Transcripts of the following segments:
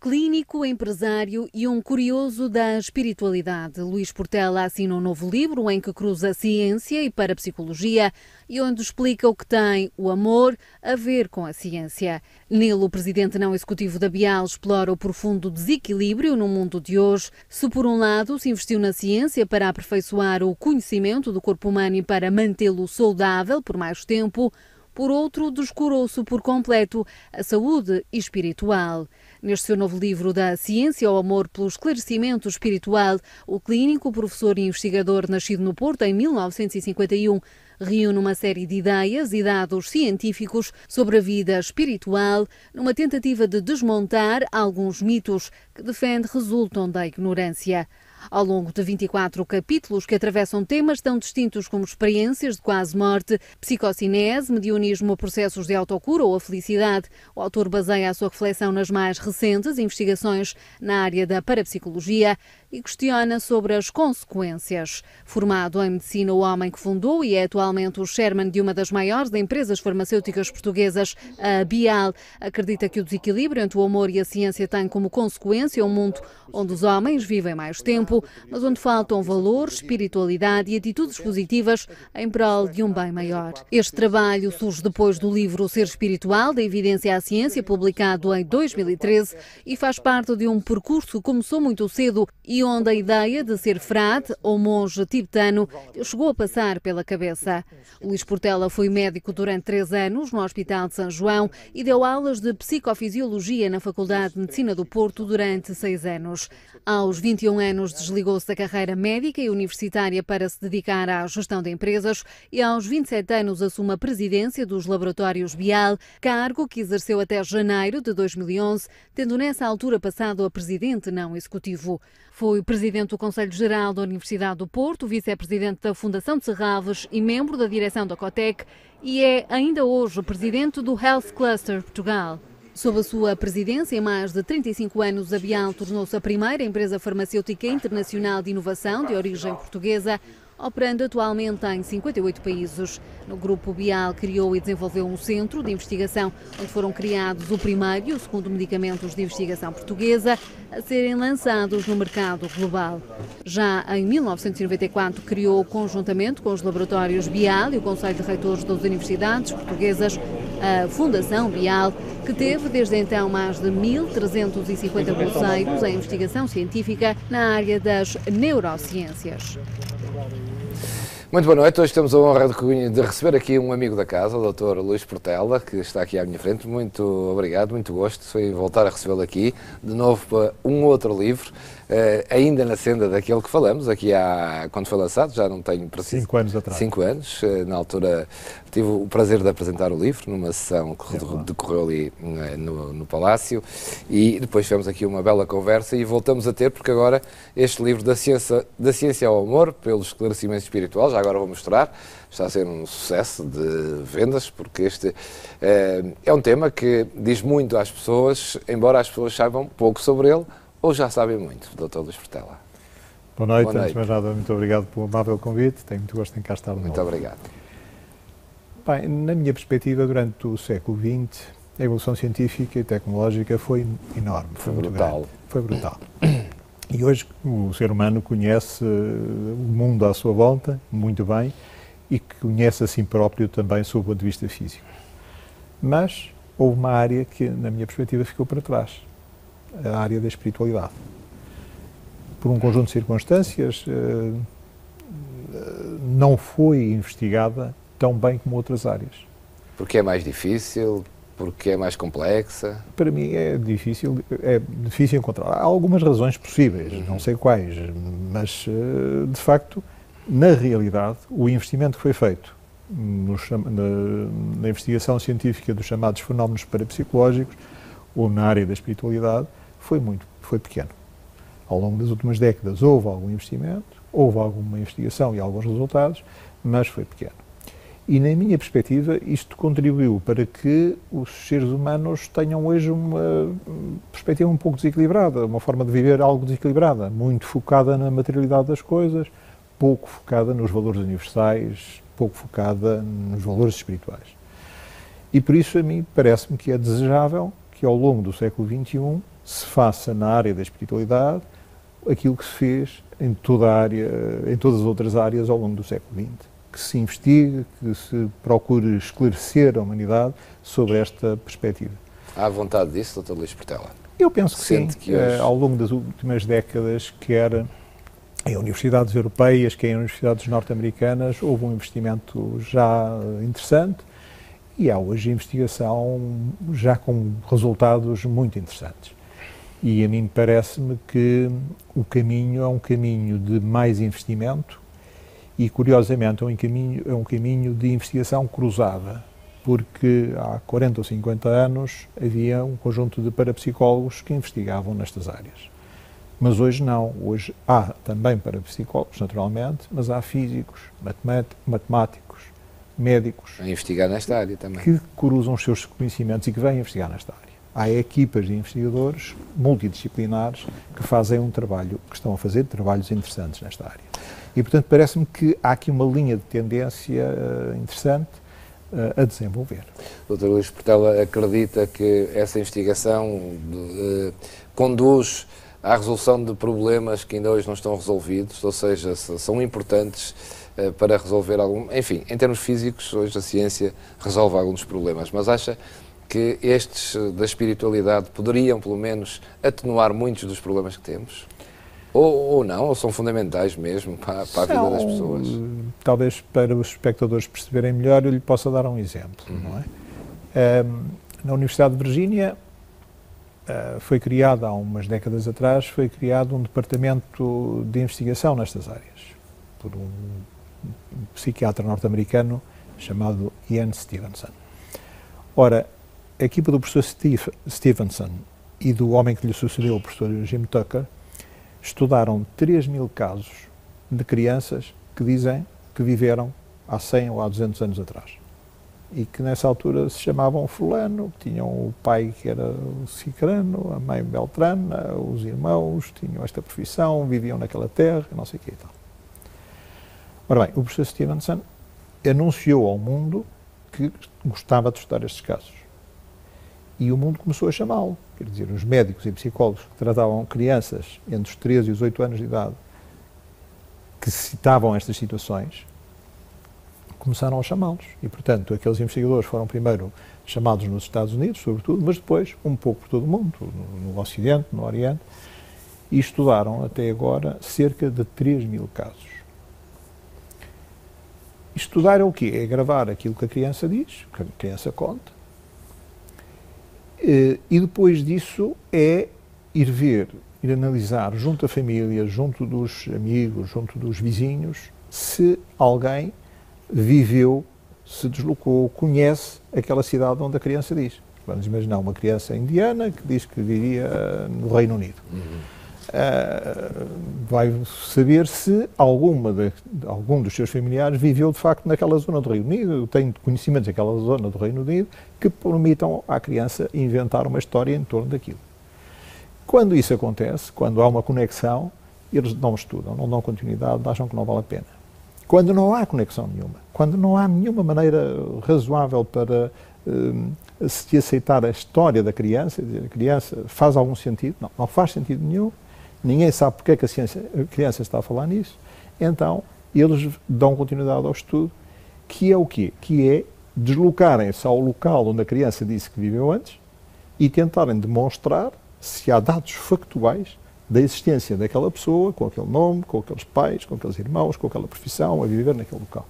clínico, empresário e um curioso da espiritualidade. Luís Portela assina um novo livro em que cruza ciência e parapsicologia e onde explica o que tem o amor a ver com a ciência. Nele, o presidente não executivo da Bial explora o profundo desequilíbrio no mundo de hoje. Se por um lado se investiu na ciência para aperfeiçoar o conhecimento do corpo humano e para mantê-lo saudável por mais tempo, por outro, descurou-se por completo a saúde espiritual. Neste seu novo livro da Ciência ao Amor pelo Esclarecimento Espiritual, o clínico, professor e investigador nascido no Porto em 1951, reúne uma série de ideias e dados científicos sobre a vida espiritual, numa tentativa de desmontar alguns mitos que defende resultam da ignorância. Ao longo de 24 capítulos que atravessam temas tão distintos como experiências de quase morte, psicocinese, mediunismo, processos de autocura ou a felicidade, o autor baseia a sua reflexão nas mais recentes investigações na área da parapsicologia e questiona sobre as consequências. Formado em medicina, o homem que fundou e é atualmente o chairman de uma das maiores empresas farmacêuticas portuguesas, a Bial, acredita que o desequilíbrio entre o amor e a ciência tem como consequência um mundo onde os homens vivem mais tempo, mas onde faltam valores, espiritualidade e atitudes positivas em prol de um bem maior. Este trabalho surge depois do livro Ser Espiritual, da Evidência à Ciência, publicado em 2013, e faz parte de um percurso que começou muito cedo e onde a ideia de ser frade ou monge tibetano chegou a passar pela cabeça. Luís Portela foi médico durante 3 anos no Hospital de São João e deu aulas de psicofisiologia na Faculdade de Medicina do Porto durante 6 anos. Aos 21 anos desligou-se da carreira médica e universitária para se dedicar à gestão de empresas e aos 27 anos assume a presidência dos Laboratórios Bial, cargo que exerceu até janeiro de 2011, tendo nessa altura passado a presidente não executivo. Foi presidente do Conselho Geral da Universidade do Porto, vice-presidente da Fundação de Serralves e membro da direção da Cotec e é ainda hoje presidente do Health Cluster Portugal. Sob a sua presidência, em mais de 35 anos, a Bial tornou-se a primeira empresa farmacêutica internacional de inovação de origem portuguesa, operando atualmente em 58 países. No grupo Bial criou e desenvolveu um centro de investigação, onde foram criados o primeiro e o segundo medicamentos de investigação portuguesa a serem lançados no mercado global. Já em 1994 criou, conjuntamente com os laboratórios Bial e o Conselho de Reitores das Universidades Portuguesas, a Fundação Bial, que teve desde então mais de 1.350 bolseiros em investigação científica na área das neurociências. Muito boa noite, hoje temos a honra de receber aqui um amigo da casa, o Dr. Luís Portela, que está aqui à minha frente. Muito obrigado, muito gosto em voltar a recebê-lo aqui, de novo para um outro livro, ainda na senda daquele que falamos, aqui quando foi lançado, já não tenho preciso. 5 anos atrás. 5 anos, na altura tive o prazer de apresentar o livro, numa sessão que decorreu ali no Palácio, e depois tivemos aqui uma bela conversa e voltamos a ter, porque agora este livro da ciência ao amor, pelo esclarecimento espiritual, já agora vou mostrar, está a ser um sucesso de vendas, porque este é um tema que diz muito às pessoas, embora as pessoas saibam pouco sobre ele, ou já sabem muito, Dr. Luís Portela. Boa noite, antes de mais nada, muito obrigado pelo amável convite, tenho muito gosto em cá estar de novo. Muito obrigado. Bem, na minha perspectiva, durante o século XX, a evolução científica e tecnológica foi enorme. Foi brutal. Foi brutal. E hoje o ser humano conhece o mundo à sua volta muito bem e conhece a si próprio também sob o ponto de vista físico. Mas houve uma área que, na minha perspectiva, ficou para trás, a área da espiritualidade. Por um conjunto de circunstâncias, não foi investigada tão bem como outras áreas. Porque é mais difícil? Porque é mais complexa? Para mim é difícil encontrar. Há algumas razões possíveis, não sei quais, mas de facto, na realidade, o investimento que foi feito na investigação científica dos chamados fenómenos parapsicológicos ou na área da espiritualidade foi pequeno. Ao longo das últimas décadas houve algum investimento, houve alguma investigação e alguns resultados, mas foi pequeno. E, na minha perspectiva, isto contribuiu para que os seres humanos tenham hoje uma perspectiva um pouco desequilibrada, uma forma de viver algo desequilibrada, muito focada na materialidade das coisas, pouco focada nos valores universais, pouco focada nos valores espirituais. E por isso, a mim, parece-me que é desejável que ao longo do século XXI se faça na área da espiritualidade aquilo que se fez em toda a área, em todas as outras áreas ao longo do século XX. Que se investigue, que se procure esclarecer a humanidade sobre esta perspectiva. Há vontade disso, Dr. Luís Portela? Eu penso que sim. Que hoje... Ao longo das últimas décadas, quer em universidades europeias, quer em universidades norte-americanas, houve um investimento já interessante e há hoje investigação já com resultados muito interessantes. E a mim parece-me que o caminho é um caminho de mais investimento e, curiosamente, é um caminho de investigação cruzada, porque há 40 ou 50 anos havia um conjunto de parapsicólogos que investigavam nestas áreas. Mas hoje não. Hoje há também parapsicólogos, naturalmente, mas há físicos, matemáticos, médicos... A investigar nesta área também. ...que cruzam os seus conhecimentos e que vêm investigar nesta área. Há equipas de investigadores multidisciplinares que fazem um trabalho, que estão a fazer trabalhos interessantes nesta área. E, portanto, parece-me que há aqui uma linha de tendência interessante a desenvolver. Dr. Luís Portela acredita que essa investigação conduz à resolução de problemas que ainda hoje não estão resolvidos, ou seja, são importantes para resolver algum... Enfim, em termos físicos, hoje a ciência resolve alguns problemas, mas acha que estes da espiritualidade poderiam, pelo menos, atenuar muitos dos problemas que temos? Ou não, ou são fundamentais mesmo para a vida das pessoas? Talvez para os espectadores perceberem melhor, eu lhe possa dar um exemplo. Não é? Na Universidade de Virgínia, foi criado, há umas décadas atrás, foi criado um departamento de investigação nestas áreas, por um psiquiatra norte-americano chamado Ian Stevenson. Ora, a equipa do professor Stevenson e do homem que lhe sucedeu, o professor Jim Tucker, estudaram 3.000 casos de crianças que dizem que viveram há 100 ou há 200 anos atrás. E que nessa altura se chamavam fulano, tinham o pai que era cicrano, a mãe beltrana, os irmãos tinham esta profissão, viviam naquela terra, não sei o que e tal. Ora bem, o professor Stevenson anunciou ao mundo que gostava de estudar estes casos. E o mundo começou a chamá-lo. Quer dizer, os médicos e psicólogos que tratavam crianças entre os 13 e os 8 anos de idade que citavam estas situações, começaram a chamá-los. E, portanto, aqueles investigadores foram primeiro chamados nos Estados Unidos, sobretudo, mas depois um pouco por todo o mundo, no Ocidente, no Oriente, e estudaram até agora cerca de 3.000 casos. Estudar é o quê? É gravar aquilo que a criança diz, que a criança conta, e depois disso é ir analisar junto à família, junto dos amigos, junto dos vizinhos, se alguém viveu, se deslocou, conhece aquela cidade onde a criança diz. Vamos imaginar uma criança indiana que diz que vivia no Reino Unido. Vai saber se algum dos seus familiares viveu de facto naquela zona do Reino Unido, tem conhecimentos daquela zona do Reino Unido que permitam à criança inventar uma história em torno daquilo. Quando isso acontece, quando há uma conexão, eles não estudam, não dão continuidade, acham que não vale a pena. Quando não há conexão nenhuma, quando não há nenhuma maneira razoável para se aceitar a história da criança, dizer, a criança faz algum sentido, não faz sentido nenhum, ninguém sabe porque é que a criança está a falar nisso, então eles dão continuidade ao estudo, que é o quê? Que é deslocarem-se ao local onde a criança disse que viveu antes e tentarem demonstrar se há dados factuais da existência daquela pessoa, com aquele nome, com aqueles pais, com aqueles irmãos, com aquela profissão, a viver naquele local.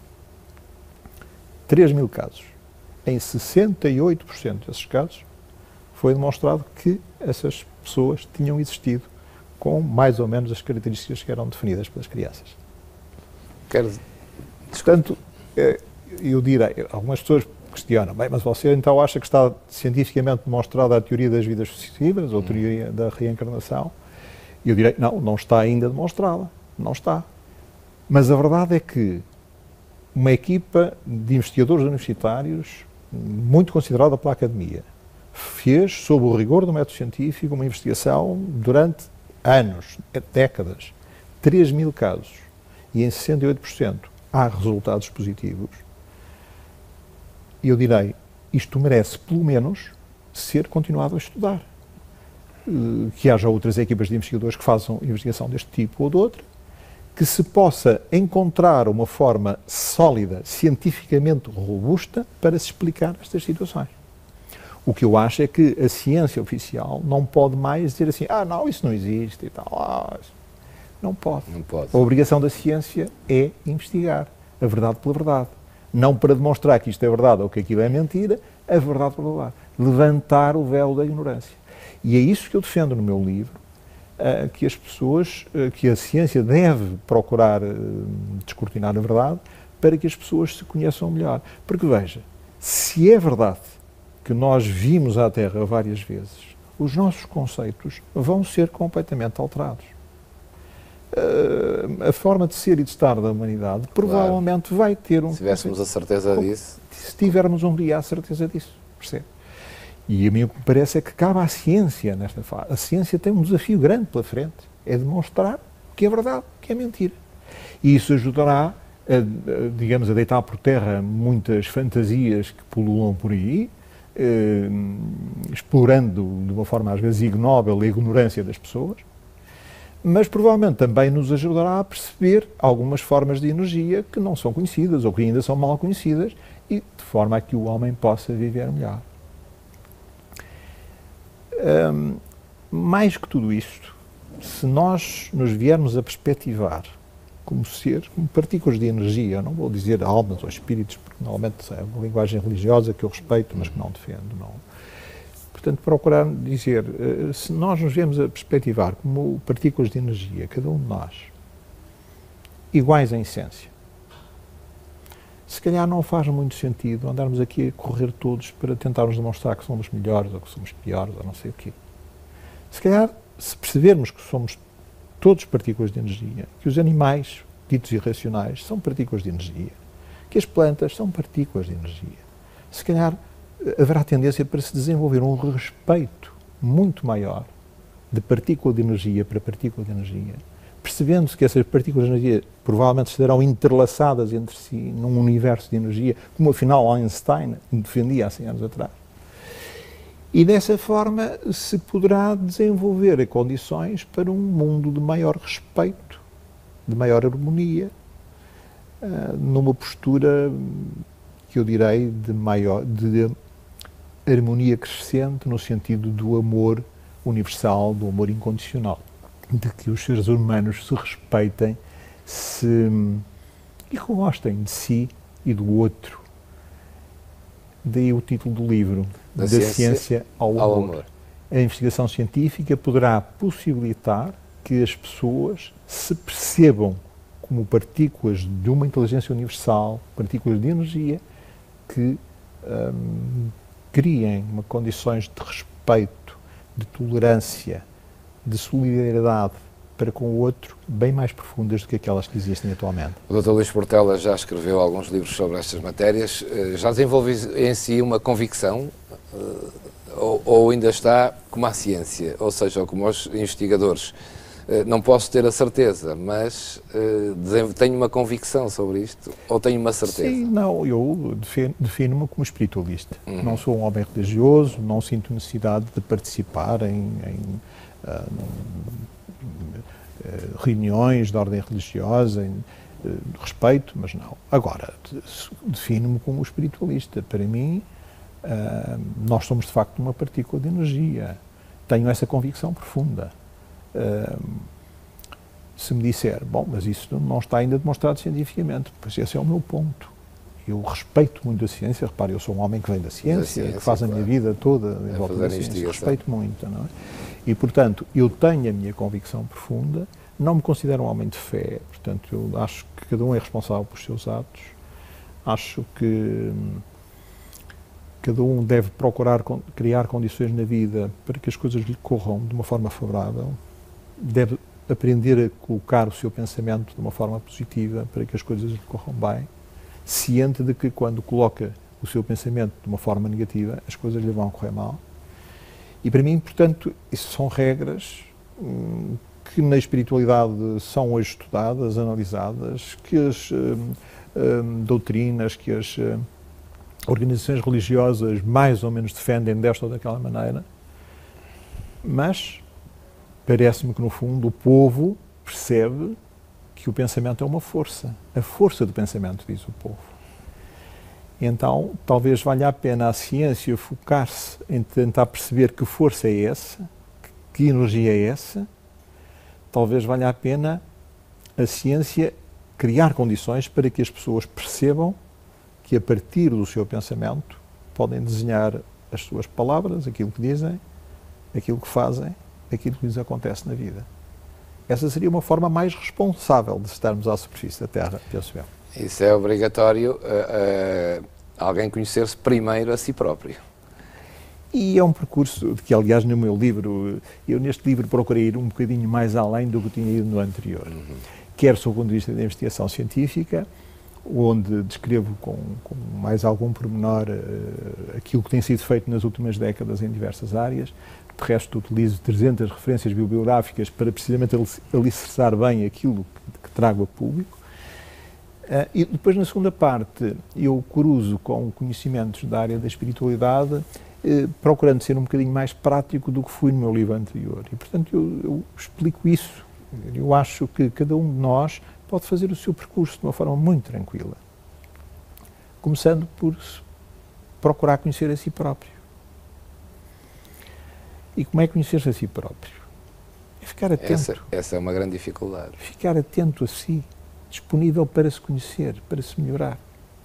3.000 casos. Em 68% desses casos foi demonstrado que essas pessoas tinham existido com mais ou menos as características que eram definidas pelas crianças. Portanto, eu direi, algumas pessoas questionam, bem, mas você então acha que está cientificamente demonstrada a teoria das vidas sucessivas, ou a teoria da reencarnação? E eu direi, não está ainda demonstrada, não está. Mas a verdade é que uma equipa de investigadores universitários, muito considerada pela academia, fez, sob o rigor do método científico, uma investigação durante anos, décadas, 3.000 casos, e em 68% há resultados positivos. E eu direi, isto merece pelo menos ser continuado a estudar. Que haja outras equipas de investigadores que façam investigação deste tipo ou de outra, que se possa encontrar uma forma sólida, cientificamente robusta, para se explicar estas situações. O que eu acho é que a ciência oficial não pode mais dizer assim, não, isso não existe e tal. Não pode. Não pode. A obrigação da ciência é investigar a verdade pela verdade. Não para demonstrar que isto é verdade ou que aquilo é mentira, a verdade pela verdade. Levantar o véu da ignorância. E é isso que eu defendo no meu livro, que as pessoas, que a ciência deve procurar descortinar a verdade para que as pessoas se conheçam melhor. Porque veja, se é verdade que nós vimos à Terra várias vezes, os nossos conceitos vão ser completamente alterados. A forma de ser e de estar da humanidade provavelmente vai ter um... Se tivéssemos a certeza disso... Se tivermos um dia a certeza disso, percebe? E a mim o que me parece é que cabe à ciência nesta fase. A ciência tem um desafio grande pela frente, é demonstrar o que é verdade, o que é mentira. E isso ajudará, digamos, a deitar por terra muitas fantasias que pululam por aí, explorando de uma forma às vezes ignóbil a ignorância das pessoas, mas provavelmente também nos ajudará a perceber algumas formas de energia que não são conhecidas ou que ainda são mal conhecidas e de forma a que o homem possa viver melhor. Mais que tudo isto, se nós nos viermos a perspectivar como ser, como partículas de energia, eu não vou dizer almas ou espíritos, porque normalmente é uma linguagem religiosa que eu respeito, mas que não defendo, não. Portanto, procurar dizer, se nós nos vemos a perspectivar como partículas de energia, cada um de nós, iguais em essência, se calhar não faz muito sentido andarmos aqui a correr todos para tentarmos demonstrar que somos melhores ou que somos piores ou não sei o quê. Se calhar, se percebermos que somos todos partículas de energia, que os animais, ditos irracionais, são partículas de energia, que as plantas são partículas de energia, se calhar haverá tendência para se desenvolver um respeito muito maior de partícula de energia para partícula de energia, percebendo-se que essas partículas de energia provavelmente estarão interlaçadas entre si num universo de energia, como afinal Einstein defendia há 100 anos atrás. E dessa forma se poderá desenvolver condições para um mundo de maior respeito, de maior harmonia, numa postura que eu direi de harmonia crescente no sentido do amor universal, do amor incondicional, de que os seres humanos se respeitem e que gostem de si e do outro. Daí o título do livro, da ciência ao amor. A investigação científica poderá possibilitar que as pessoas se percebam como partículas de uma inteligência universal, partículas de energia, que criem condições de respeito, de tolerância, de solidariedade para com o outro, bem mais profundas do que aquelas que existem atualmente. O Dr. Luís Portela já escreveu alguns livros sobre estas matérias. Já desenvolve em si uma convicção ou ainda está como a ciência, ou seja, como os investigadores? Não posso ter a certeza, mas tenho uma convicção sobre isto, ou tenho uma certeza? Sim, não, eu defino-me como espiritualista. Não sou um homem religioso, não sinto necessidade de participar em reuniões de ordem religiosa, respeito, mas não. Agora, defino-me como espiritualista. Para mim, nós somos de facto uma partícula de energia. Tenho essa convicção profunda. Se me disser, bom, mas isso não está ainda demonstrado cientificamente, pois esse é o meu ponto. Eu respeito muito a ciência, repare, eu sou um homem que vem da ciência que faz a minha vida toda em volta da ciência, respeito muito, não é? E, portanto, eu tenho a minha convicção profunda, não me considero um homem de fé, portanto, eu acho que cada um é responsável pelos seus atos, acho que cada um deve procurar criar condições na vida para que as coisas lhe corram de uma forma favorável, deve aprender a colocar o seu pensamento de uma forma positiva para que as coisas lhe corram bem, ciente de que quando coloca o seu pensamento de uma forma negativa, as coisas lhe vão correr mal. E para mim, portanto, isso são regras que na espiritualidade são hoje estudadas, analisadas, que as doutrinas, que as organizações religiosas mais ou menos defendem desta ou daquela maneira, mas parece-me que, no fundo, o povo percebe que o pensamento é uma força. A força do pensamento, diz o povo. Então, talvez valha a pena a ciência focar-se em tentar perceber que força é essa, que energia é essa. Talvez valha a pena a ciência criar condições para que as pessoas percebam que, a partir do seu pensamento, podem desenhar as suas palavras, aquilo que dizem, aquilo que fazem, aquilo que lhes acontece na vida. Essa seria uma forma mais responsável de estarmos à superfície da Terra, penso eu. Isso é obrigatório, alguém conhecer-se primeiro a si próprio. E é um percurso de que, aliás, no meu livro, eu neste livro procurei ir um bocadinho mais além do que tinha ido no anterior. Quer sob o ponto de vista da investigação científica, onde descrevo com mais algum pormenor aquilo que tem sido feito nas últimas décadas em diversas áreas. De resto, utilizo 300 referências bibliográficas para precisamente alicerçar bem aquilo que trago a público. E depois, na segunda parte, eu cruzo com conhecimentos da área da espiritualidade, procurando ser um bocadinho mais prático do que fui no meu livro anterior. E, portanto, eu explico isso. Eu acho que cada um de nós pode fazer o seu percurso de uma forma muito tranquila. Começando por procurar conhecer a si próprio. E como é conhecer-se a si próprio? É ficar atento. Essa é uma grande dificuldade. Ficar atento a si, disponível para se conhecer, para se melhorar.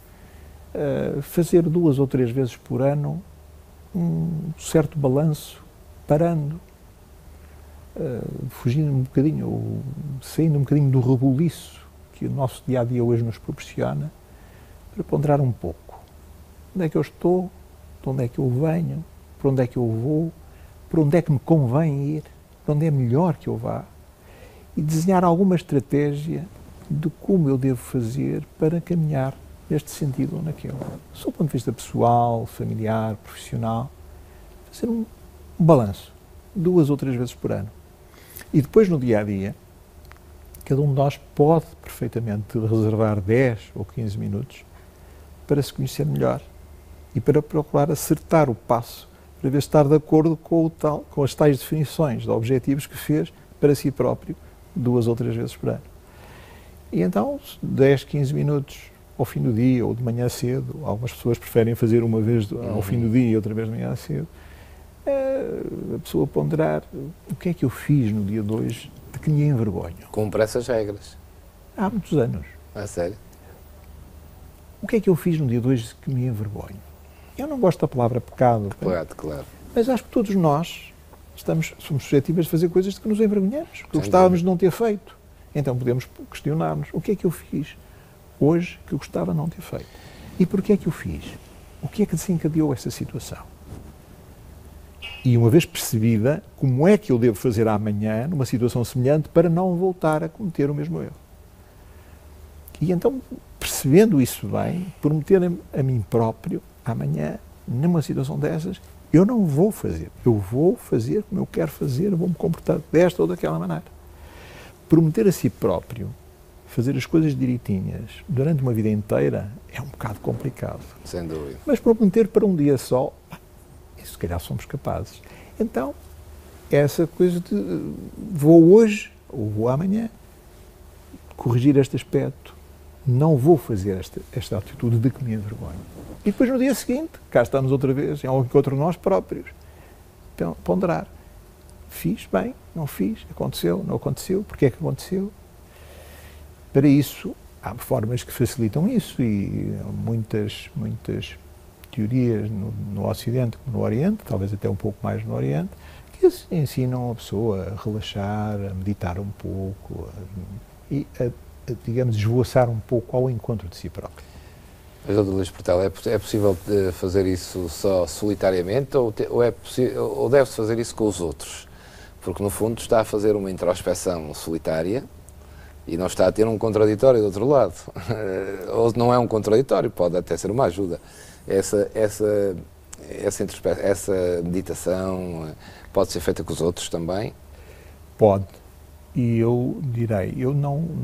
Fazer 2 ou 3 vezes por ano um certo balanço, parando, fugindo um bocadinho, ou saindo um bocadinho do rebuliço que o nosso dia-a-dia hoje nos proporciona, para ponderar um pouco. Onde é que eu estou? De onde é que eu venho? Para onde é que eu vou? Para onde é que me convém ir? Para onde é melhor que eu vá? E desenhar alguma estratégia de como eu devo fazer para caminhar neste sentido ou naquele. Sob o ponto de vista pessoal, familiar, profissional, fazer um balanço, 2 ou 3 vezes por ano. E depois, no dia-a-dia, cada um de nós pode perfeitamente reservar 10 ou 15 minutos para se conhecer melhor e para procurar acertar o passo, para ver se estar de acordo com as tais definições de objetivos que fez para si próprio 2 ou 3 vezes por ano. E então, 10, 15 minutos ao fim do dia ou de manhã cedo, algumas pessoas preferem fazer uma vez ao fim do dia e outra vez de manhã cedo, a pessoa ponderar o que é que eu fiz no dia de hoje de que me envergonho. Cumpre essas regras. Há muitos anos. A sério? O que é que eu fiz no dia de hoje de que me envergonho? Eu não gosto da palavra pecado. Claro. Mas acho que todos nós somos suscetíveis de fazer coisas de que nos envergonhamos, que gostávamos de não ter feito. Então podemos questionar-nos, o que é que eu fiz hoje que eu gostava de não ter feito? E porquê é que eu fiz? O que é que desencadeou essa situação? E uma vez percebida, como é que eu devo fazer amanhã, numa situação semelhante, para não voltar a cometer o mesmo erro? E então, percebendo isso bem, prometer a mim próprio, amanhã, numa situação dessas, eu não vou fazer. Eu vou fazer como eu quero fazer, vou-me comportar desta ou daquela maneira. Prometer a si próprio, fazer as coisas direitinhas durante uma vida inteira, é um bocado complicado. Sem dúvida. Mas prometer para um dia só, se calhar somos capazes. Então, essa coisa de vou hoje ou vou amanhã corrigir este aspecto, não vou fazer esta atitude de que me envergonho. E depois no dia seguinte, cá estamos outra vez, em algum encontro nós próprios, então, ponderar. Fiz bem, não fiz, aconteceu, não aconteceu, porque é que aconteceu? Para isso, há formas que facilitam isso e muitas teorias no Ocidente como no Oriente, talvez até um pouco mais no Oriente, que ensinam a pessoa a relaxar, a meditar um pouco e digamos, esvoaçar um pouco ao encontro de si próprio. Mas, Dr. Luís Portela, é possível fazer isso só solitariamente ou deve-se fazer isso com os outros? Porque, no fundo, está a fazer uma introspeção solitária e não está a ter um contraditório do outro lado. Ou não é um contraditório, pode até ser uma ajuda. Essa meditação pode ser feita com os outros também? Pode. E eu direi, eu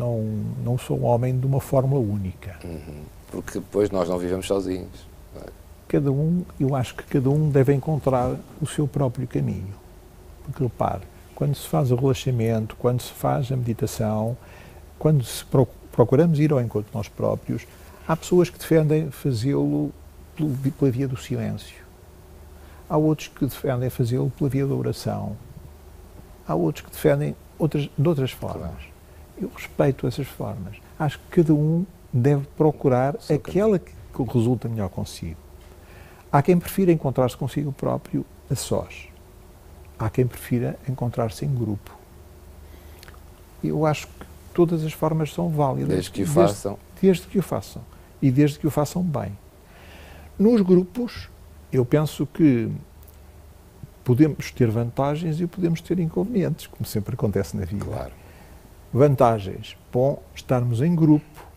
não sou um homem de uma fórmula única. Porque depois nós não vivemos sozinhos. eu acho que cada um deve encontrar o seu próprio caminho. Porque, repare, quando se faz o relaxamento, quando se faz a meditação, quando procuramos ir ao encontro de nós próprios, há pessoas que defendem fazê-lo pela via do silêncio. Há outros que defendem fazê-lo pela via da oração. Há outros que defendem de outras formas. Eu respeito essas formas. Acho que cada um deve procurar aquela que resulta melhor consigo. Há quem prefira encontrar-se consigo próprio a sós. Há quem prefira encontrar-se em grupo. Eu acho que todas as formas são válidas. Desde que o façam. Desde que o façam. E desde que o façam bem. Nos grupos, eu penso que podemos ter vantagens e podemos ter inconvenientes, como sempre acontece na vida. Claro. Vantagens. Bom, estarmos em grupo,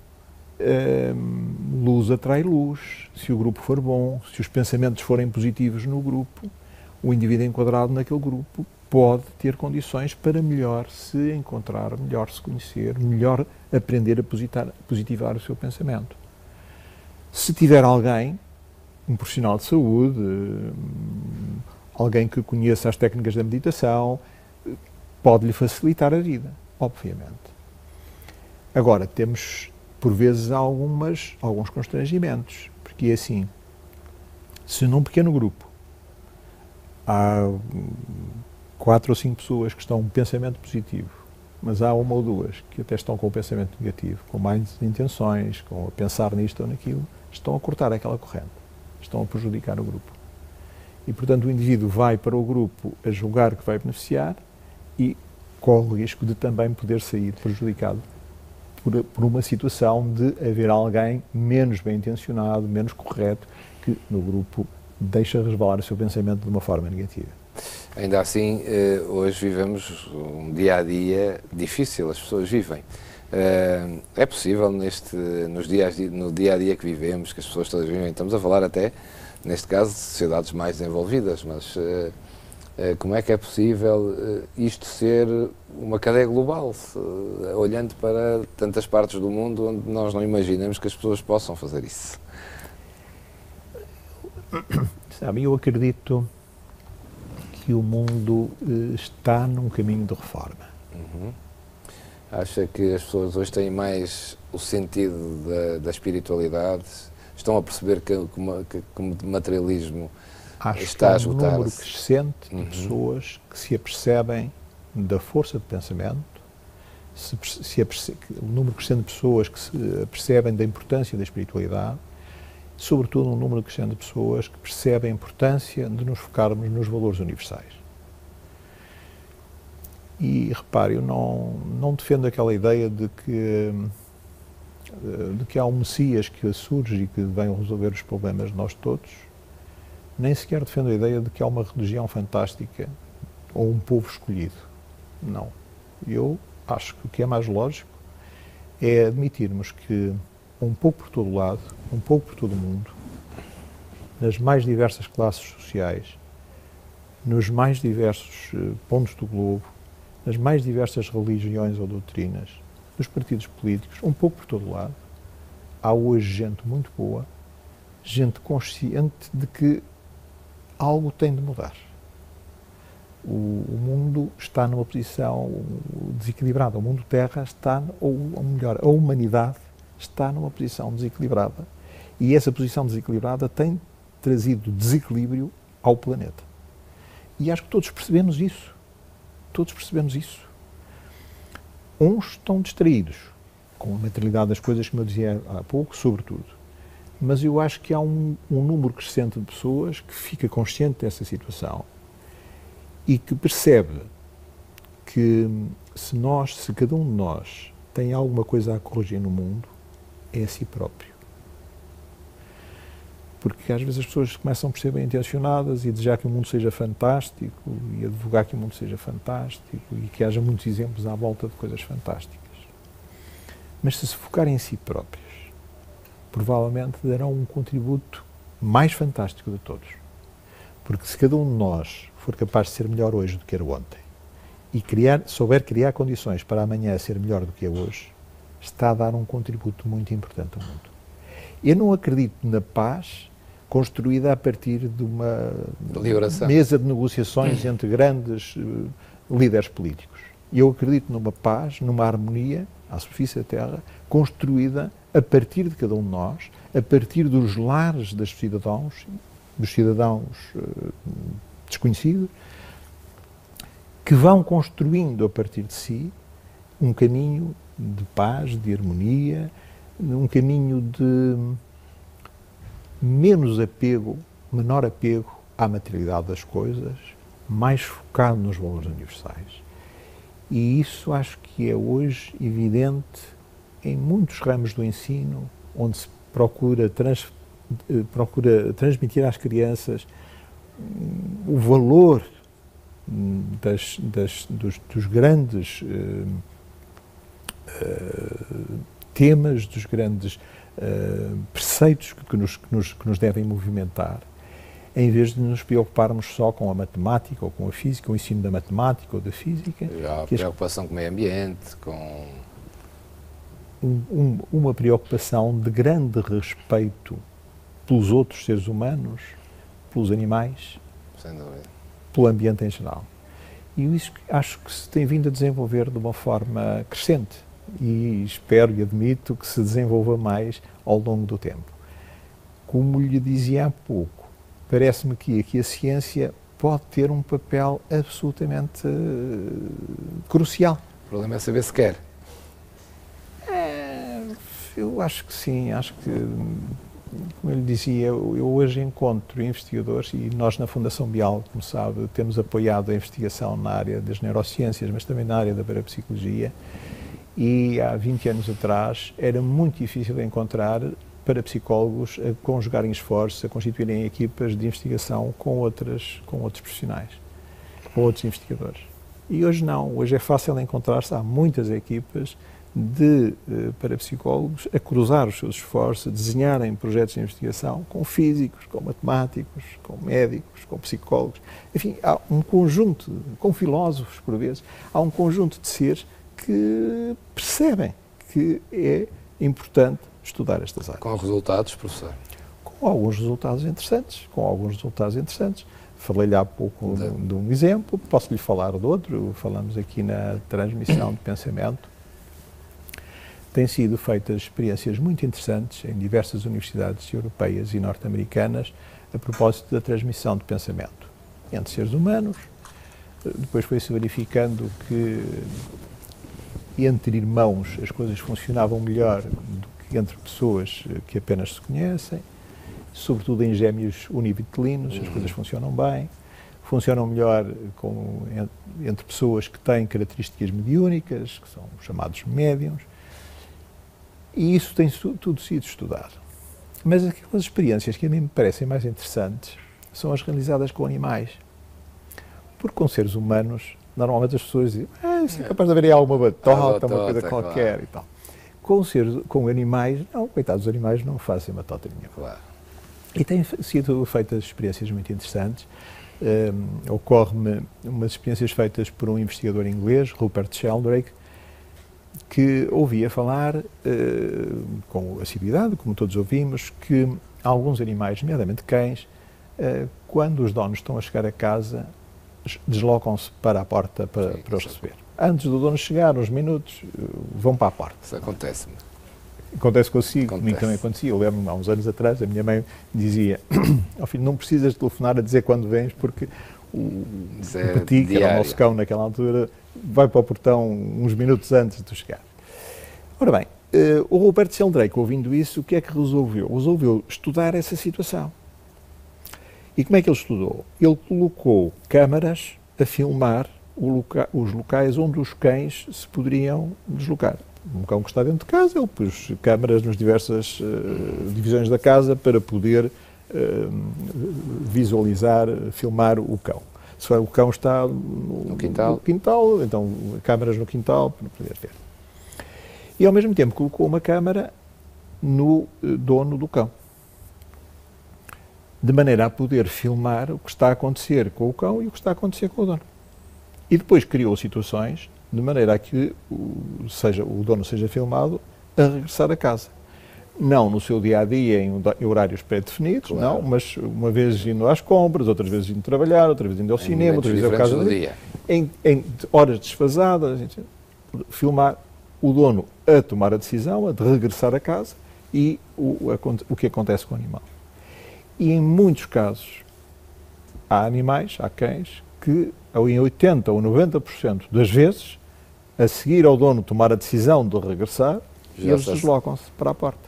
luz atrai luz, se o grupo for bom, se os pensamentos forem positivos no grupo, o indivíduo enquadrado naquele grupo pode ter condições para melhor se encontrar, melhor se conhecer, melhor aprender a positivar o seu pensamento. Se tiver alguém, um profissional de saúde, alguém que conheça as técnicas da meditação, pode-lhe facilitar a vida, obviamente. Agora, temos, por vezes, alguns constrangimentos, porque é assim, se num pequeno grupo há 4 ou 5 pessoas que estão com um pensamento positivo, mas há uma ou duas que até estão com um pensamento negativo, com mais intenções, com a pensar nisto ou naquilo, estão a cortar aquela corrente, estão a prejudicar o grupo. E, portanto, o indivíduo vai para o grupo a julgar que vai beneficiar e corre o risco de também poder sair prejudicado por uma situação de haver alguém menos bem intencionado, menos correto, que no grupo deixa resvalar o seu pensamento de uma forma negativa. Ainda assim, hoje vivemos um dia-a-dia difícil, as pessoas vivem. É possível no dia-a-dia que vivemos, que as pessoas todas vivem, estamos a falar até, neste caso, de sociedades mais desenvolvidas, mas como é que é possível isto ser uma cadeia global, olhando para tantas partes do mundo onde nós não imaginamos que as pessoas possam fazer isso? Sabe, eu acredito que o mundo está num caminho de reforma. Uhum. Acha que as pessoas hoje têm mais o sentido da espiritualidade? Estão a perceber que o materialismo está a esgotar-se? Acho que há um número crescente de pessoas que se apercebem da força de pensamento, o número crescente de pessoas que se apercebem da importância da espiritualidade, sobretudo um número crescente de pessoas que percebem a importância de nos focarmos nos valores universais. E repare, eu não defendo aquela ideia de que há um Messias que surge e que vem resolver os problemas de nós todos, nem sequer defendo a ideia de que há uma religião fantástica ou um povo escolhido. Não. Eu acho que o que é mais lógico é admitirmos que um pouco por todo lado, um pouco por todo o mundo, nas mais diversas classes sociais, nos mais diversos pontos do globo, nas mais diversas religiões ou doutrinas, nos partidos políticos, um pouco por todo lado, há hoje gente muito boa, gente consciente de que algo tem de mudar. O mundo está numa posição desequilibrada, o mundo Terra está, ou melhor, a humanidade está numa posição desequilibrada e essa posição desequilibrada tem trazido desequilíbrio ao planeta. E acho que todos percebemos isso. Todos percebemos isso. Uns estão distraídos com a materialidade das coisas, como eu dizia há pouco, sobretudo. Mas eu acho que há um número crescente de pessoas que fica consciente dessa situação e que percebe que se cada um de nós tem alguma coisa a corrigir no mundo, é a si próprio. Porque às vezes as pessoas começam por ser bem intencionadas e desejar que o mundo seja fantástico e advogar que o mundo seja fantástico e que haja muitos exemplos à volta de coisas fantásticas. Mas se focarem em si próprios, provavelmente darão um contributo mais fantástico de todos. Porque se cada um de nós for capaz de ser melhor hoje do que era ontem e souber criar condições para amanhã ser melhor do que é hoje, está a dar um contributo muito importante ao mundo. Eu não acredito na paz construída a partir de uma deliberação, mesa de negociações entre grandes líderes políticos. E eu acredito numa paz, numa harmonia à superfície da Terra, construída a partir de cada um de nós, a partir dos lares dos cidadãos desconhecidos, que vão construindo a partir de si um caminho de paz, de harmonia, um caminho de menos apego, menor apego à materialidade das coisas, mais focado nos valores universais. E isso acho que é hoje evidente em muitos ramos do ensino, onde se procura transmitir às crianças o valor dos grandes temas, dos grandes preceitos que nos devem movimentar, em vez de nos preocuparmos só com a matemática ou com a física, o ensino da matemática ou da física. A preocupação com o meio ambiente, com... Uma preocupação de grande respeito pelos outros seres humanos, pelos animais, sem dúvida, pelo ambiente em geral. E isso acho que se tem vindo a desenvolver de uma forma crescente e espero e admito que se desenvolva mais ao longo do tempo. Como lhe dizia há pouco, parece-me que aqui a ciência pode ter um papel absolutamente crucial. O problema é saber se quer. Eu acho que sim, acho que, como eu lhe dizia, eu hoje encontro investigadores, e nós na Fundação Bial, como sabe, temos apoiado a investigação na área das neurociências, mas também na área da parapsicologia, e há 20 anos atrás era muito difícil encontrar parapsicólogos a conjugarem esforços, a constituírem equipas de investigação com outros profissionais, com outros investigadores. E hoje não, hoje é fácil encontrar-se, há muitas equipas de parapsicólogos a cruzar os seus esforços, a desenharem projetos de investigação com físicos, com matemáticos, com médicos, com psicólogos. Enfim, há um conjunto, com filósofos por vezes, há um conjunto de seres que percebem que é importante estudar estas áreas. Com resultados, professor? Com alguns resultados interessantes, Falei-lhe há pouco de um exemplo, posso-lhe falar de outro, falamos aqui na transmissão de pensamento. Têm sido feitas experiências muito interessantes em diversas universidades europeias e norte-americanas a propósito da transmissão de pensamento entre seres humanos. Depois foi-se verificando que entre irmãos as coisas funcionavam melhor do que entre pessoas que apenas se conhecem, sobretudo em gêmeos univitelinos, as coisas funcionam bem, funcionam melhor entre pessoas que têm características mediúnicas, que são chamados médiums. E isso tem tudo sido estudado. Mas aquelas experiências que a mim me parecem mais interessantes são as realizadas com animais. Porque com seres humanos, normalmente as pessoas dizem isso é capaz de haver aí alguma batota, uma coisa qualquer, claro. E tal. Com animais, não, coitados, os animais não fazem batota nenhuma. Claro. E têm sido feitas experiências muito interessantes. Ocorre-me umas experiências feitas por um investigador inglês, Rupert Sheldrake, que ouvia falar com assiduidade, como todos ouvimos, que alguns animais, nomeadamente cães, quando os donos estão a chegar a casa, deslocam-se para a porta para os receber. Antes do dono chegar, uns minutos, vão para a porta. Isso acontece-me. Acontece consigo, comigo também acontecia. Eu lembro-me, há uns anos atrás, a minha mãe dizia: ao filho, não precisas de telefonar a dizer quando vens, porque o Petit, que era o nosso cão naquela altura, vai para o portão uns minutos antes de tu chegar. Ora bem, o Rupert Sheldrake, ouvindo isso, o que é que resolveu? Resolveu estudar essa situação. E como é que ele estudou? Ele colocou câmaras a filmar os locais onde os cães se poderiam deslocar. Um cão que está dentro de casa, ele pôs câmaras nas diversas divisões da casa para poder visualizar, filmar o cão. Se o cão está no quintal, então câmaras no quintal para poder ver. E ao mesmo tempo colocou uma câmara no dono do cão, de maneira a poder filmar o que está a acontecer com o cão e o que está a acontecer com o dono. E depois criou situações de maneira a que o dono seja filmado a regressar a casa. não no seu dia-a-dia em horários pré-definidos, não, mas uma vez indo às compras, outras vezes indo trabalhar, outra vez indo ao cinema, outra vez ao casa do dia. Em horas desfasadas, filmar o dono a tomar a decisão, de regressar a casa e o que acontece com o animal. E em muitos casos há animais, há cães, que em 80% ou 90% das vezes, a seguir ao dono tomar a decisão de regressar, eles deslocam-se para a porta.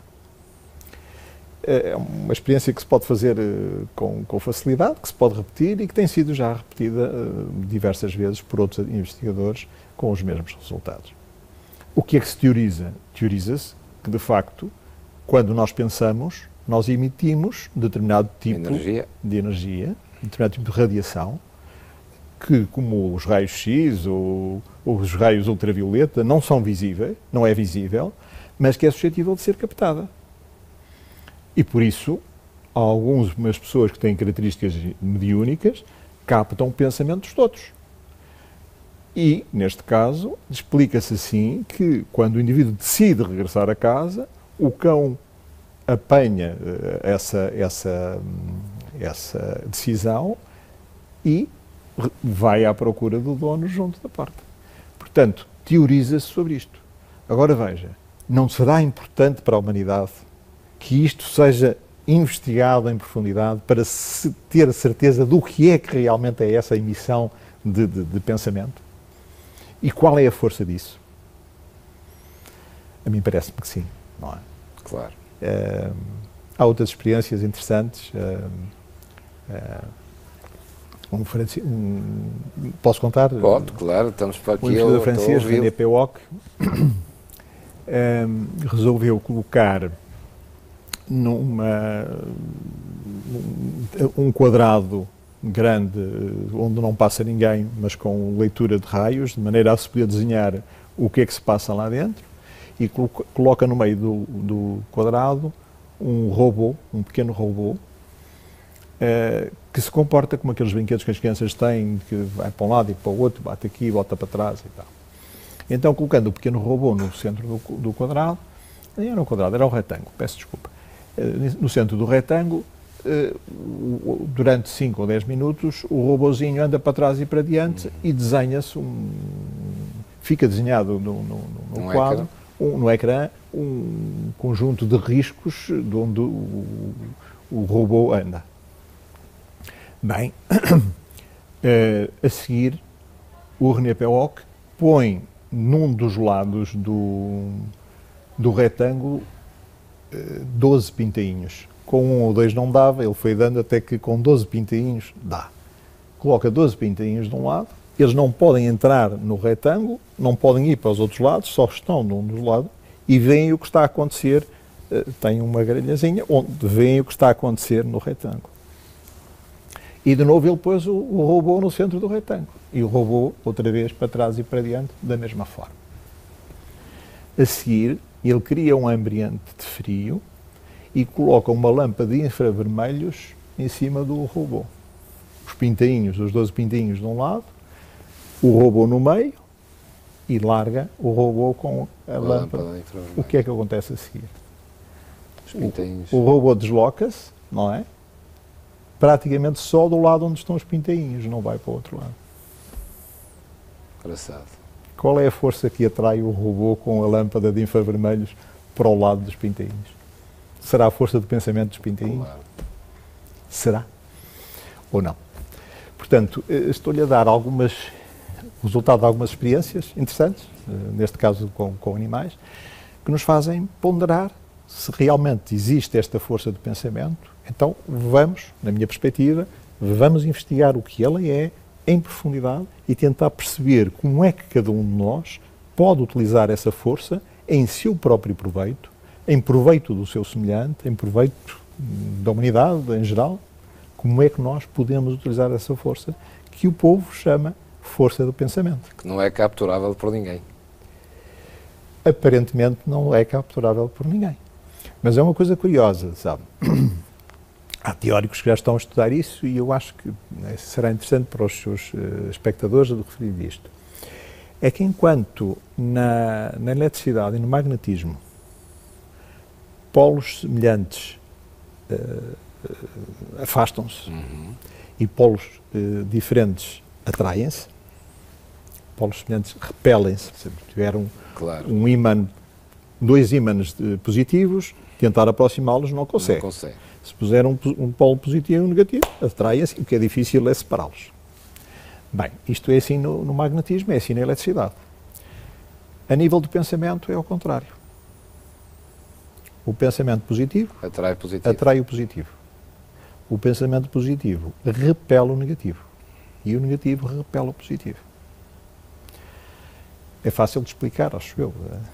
É uma experiência que se pode fazer com facilidade, que se pode repetir e que tem sido já repetida diversas vezes por outros investigadores com os mesmos resultados. O que é que se teoriza? Teoriza-se que, de facto, quando nós pensamos, nós emitimos determinado tipo de energia, determinado tipo de radiação, que, como os raios X ou os raios ultravioleta, não são visíveis, não é visível, mas que é suscetível de ser captada. E por isso, algumas pessoas que têm características mediúnicas captam pensamentos de outros. E, neste caso, explica-se assim que, quando o indivíduo decide regressar a casa, o cão apanha essa decisão e vai à procura do dono junto da porta. Portanto, teoriza-se sobre isto. Agora veja, não será importante para a humanidade que isto seja investigado em profundidade para se ter a certeza do que é que realmente é essa emissão de pensamento? E qual é a força disso? A mim parece-me que sim, não é? Claro. Há outras experiências interessantes. Posso contar? Pode, claro, estamos para aqui. O investigador francês, René Péoc, resolveu colocar um quadrado grande, onde não passa ninguém, mas com leitura de raios, de maneira a se poder desenhar o que é que se passa lá dentro, e coloca no meio do quadrado um robô, um pequeno robô, que se comporta como aqueles brinquedos que as crianças têm, que vai para um lado e para o outro, bate aqui e volta para trás e tal. Então, colocando o pequeno robô no centro do quadrado, não era um quadrado, era um retângulo, peço desculpa. No centro do retângulo, durante 5 ou 10 minutos, o robozinho anda para trás e para diante e desenha-se fica desenhado no quadro, no ecrã, um conjunto de riscos de onde o robô anda. Bem, a seguir, o René Péoc põe num dos lados do retângulo 12 pintainhos. Com 1 ou 2 não dava, ele foi dando até que com 12 pintainhos dá. Coloca 12 pintainhos de um lado, eles não podem entrar no retângulo, não podem ir para os outros lados, só estão num dos lados e veem o que está a acontecer. Tem uma grelhazinha onde veem o que está a acontecer no retângulo. E de novo ele pôs o robô no centro do retângulo. E o robô, outra vez, para trás e para diante, da mesma forma. A seguir, ele cria um ambiente de frio e coloca uma lâmpada de infravermelhos em cima do robô. Os pintainhos, os 12 pintainhos de um lado, o robô no meio e larga o robô com a lâmpada. O que é que acontece a seguir? Os pintainhos. O robô desloca-se, não é? Praticamente só do lado onde estão os pintainhos, não vai para o outro lado. Engraçado. Qual é a força que atrai o robô com a lâmpada de infravermelhos para o lado dos pintainhos? Será a força do pensamento dos pintainhos? Claro. Será? Ou não? Portanto, estou-lhe a dar o resultado de algumas experiências interessantes, neste caso com animais, que nos fazem ponderar se realmente existe esta força do pensamento. Então vamos, na minha perspectiva, vamos investigar o que ela é em profundidade e tentar perceber como é que cada um de nós pode utilizar essa força em seu próprio proveito, em proveito do seu semelhante, em proveito da humanidade em geral. Como é que nós podemos utilizar essa força que o povo chama força do pensamento? Que não é capturável por ninguém. Aparentemente não é capturável por ninguém. Mas é uma coisa curiosa, sabe? Há teóricos que já estão a estudar isso e eu acho que será interessante para os seus espectadores referir isto. É que enquanto na eletricidade e no magnetismo polos semelhantes afastam-se e polos diferentes atraem-se, polos semelhantes repelem-se. Se tiver um ímã, dois ímãs positivos, tentar aproximá-los não consegue. Se puser um polo positivo e um negativo, atraem-se, o que é difícil é separá-los. Bem, isto é assim no magnetismo, é assim na eletricidade. A nível do pensamento é ao contrário. O pensamento positivo atrai o positivo. O pensamento positivo repele o negativo. E o negativo repele o positivo. É fácil de explicar, acho eu.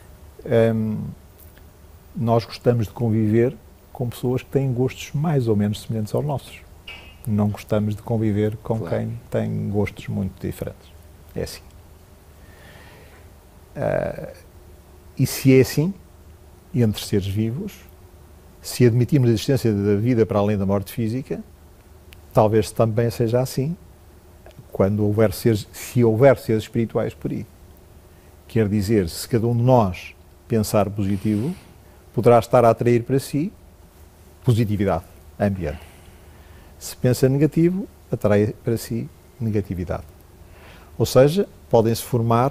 Nós gostamos de conviver com pessoas que têm gostos mais ou menos semelhantes aos nossos. Não gostamos de conviver com quem tem gostos muito diferentes. É assim. E se é assim, entre seres vivos, se admitirmos a existência da vida para além da morte física, talvez também seja assim quando houver seres, se houver seres espirituais por aí. Quer dizer, se cada um de nós pensar positivo, poderá estar a atrair para si positividade ambiente. Se pensa negativo, atrai para si negatividade. Ou seja, podem-se formar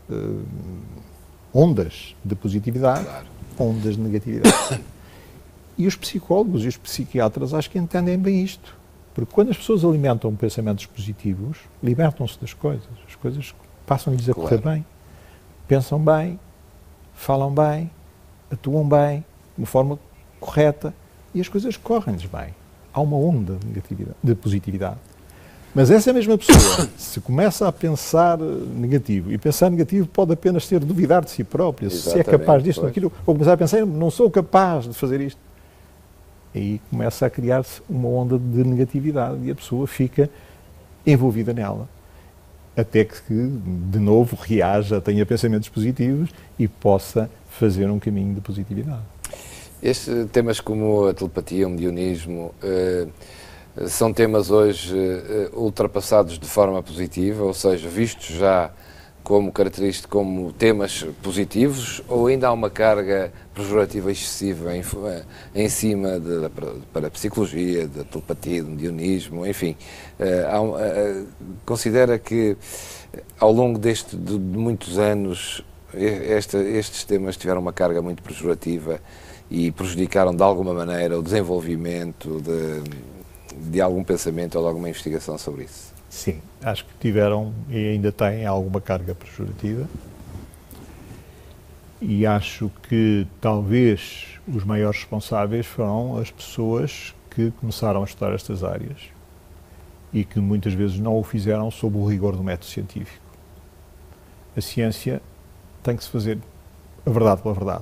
ondas de positividade, ondas de negatividade. E os psicólogos e os psiquiatras acho que entendem bem isto. Porque quando as pessoas alimentam pensamentos positivos, libertam-se das coisas. As coisas passam-lhes a correr bem. Pensam bem, falam bem, atuam bem, de uma forma correta, e as coisas correm-lhes bem. Há uma onda de positividade. Mas essa mesma pessoa, se começa a pensar negativo, e pensar negativo pode apenas ser duvidar de si próprio, se é capaz disto ou aquilo, ou começar a pensar, não sou capaz de fazer isto. Aí começa a criar-se uma onda de negatividade e a pessoa fica envolvida nela. Até que, de novo, reaja, tenha pensamentos positivos e possa fazer um caminho de positividade. Estes temas como a telepatia, o mediunismo, são temas hoje ultrapassados de forma positiva, ou seja, vistos já como característicos, como temas positivos, ou ainda há uma carga pejorativa excessiva em cima para a psicologia, da telepatia, do mediunismo, enfim. Considera que ao longo de muitos anos estes temas tiveram uma carga muito pejorativa e prejudicaram de alguma maneira o desenvolvimento de algum pensamento ou de alguma investigação sobre isso? Sim, acho que tiveram e ainda têm alguma carga pejorativa e acho que talvez os maiores responsáveis foram as pessoas que começaram a estudar estas áreas e que muitas vezes não o fizeram sob o rigor do método científico. A ciência tem que se fazer a verdade pela verdade.